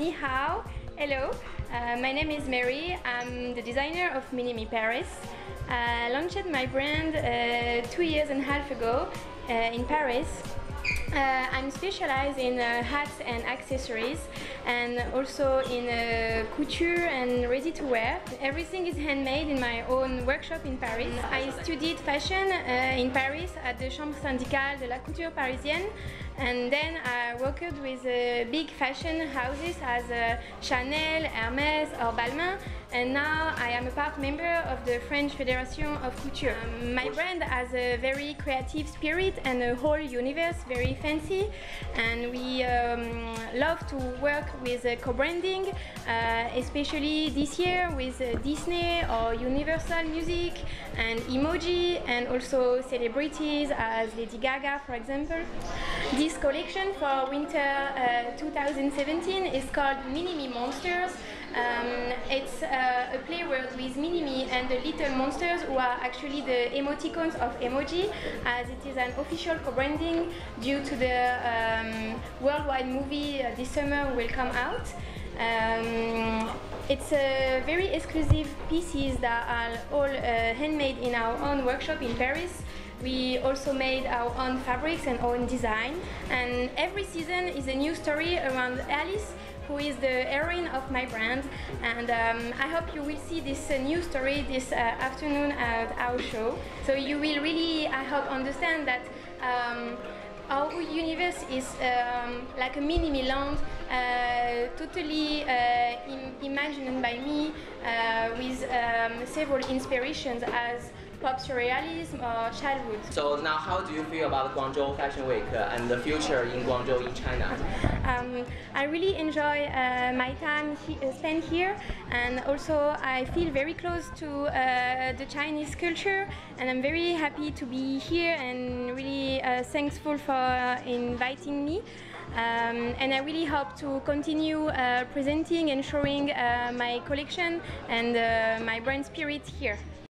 Ni hao, hello. My name is Mary. I'm the designer of MINIME Paris. I launched my brand 2.5 years ago in Paris. I'm specialized in hats and accessories, and also in couture and ready-to-wear. Everything is handmade in my own workshop in Paris. I studied fashion in Paris at the Chambre syndicale de la couture parisienne, and then I worked with big fashion houses as Chanel, Hermès or Balmain, and now I am a part member of the French Federation of Couture. My brand has a very creative spirit and a whole universe, very fancy, and we love to work with co-branding, especially this year with Disney or Universal Music and emoji, and also celebrities as Lady Gaga, for example. This collection for winter 2017 is called MINIME Monsters. It's a play word with MINIME and the little monsters, who are actually the emoticons of emoji, as it is an official co-branding due to the worldwide movie this summer will come out. It's very exclusive pieces that are all handmade in our own workshop in Paris. We also made our own fabrics and own design, and every season is a new story around Alice, who is the heroine of my brand, and I hope you will see this new story this afternoon at our show. So you will really, I hope, understand that our universe is like a mini Milan, totally imagined by me, with several inspirations as pop surrealism or childhood. So now, how do you feel about Guangzhou Fashion Week and the future in Guangzhou in China? I really enjoy my time spent here, and also I feel very close to the Chinese culture, and I'm very happy to be here and really thankful for inviting me. And I really hope to continue presenting and showing my collection and my brand spirit here.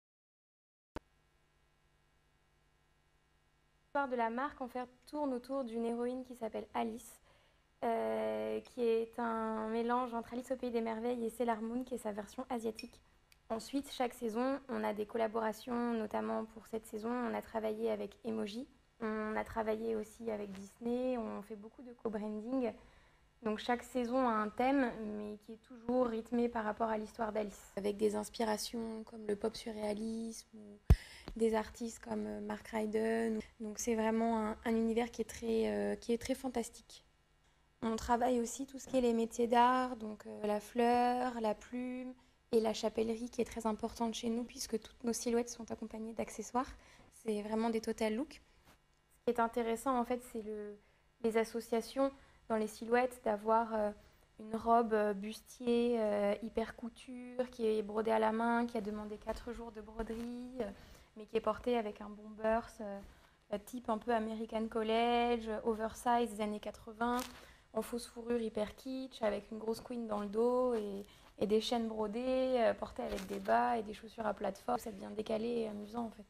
L'histoire de la marque en fait tourne autour d'une héroïne qui s'appelle Alice, qui est un mélange entre Alice au Pays des Merveilles et Sailor Moon, qui est sa version asiatique. Ensuite, chaque saison, on a des collaborations, notamment pour cette saison, on a travaillé avec Emoji, on a travaillé aussi avec Disney, on fait beaucoup de co-branding. Donc chaque saison a un thème, mais qui est toujours rythmé par rapport à l'histoire d'Alice, avec des inspirations comme le pop surréalisme ou des artistes comme Marquet. Donc c'est vraiment un univers qui est très fantastique. On travaille aussi tout ce qui est les métiers d'art, donc la fleur, la plume et la chapellerie, qui est très importante chez nous puisque toutes nos silhouettes sont accompagnées d'accessoires. C'est vraiment des total looks. Ce qui est intéressant en fait, c'est les associations dans les silhouettes, d'avoir une robe bustier hyper couture qui est brodée à la main, qui a demandé 4 jours de broderie, mais qui est portée avec un bomber type un peu American College, oversize des années 80, en fausse fourrure hyper kitsch, avec une grosse queen dans le dos et des chaînes brodées, portées avec des bas et des chaussures à plateforme. Ça devient décalé et amusant en fait.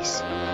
Paris.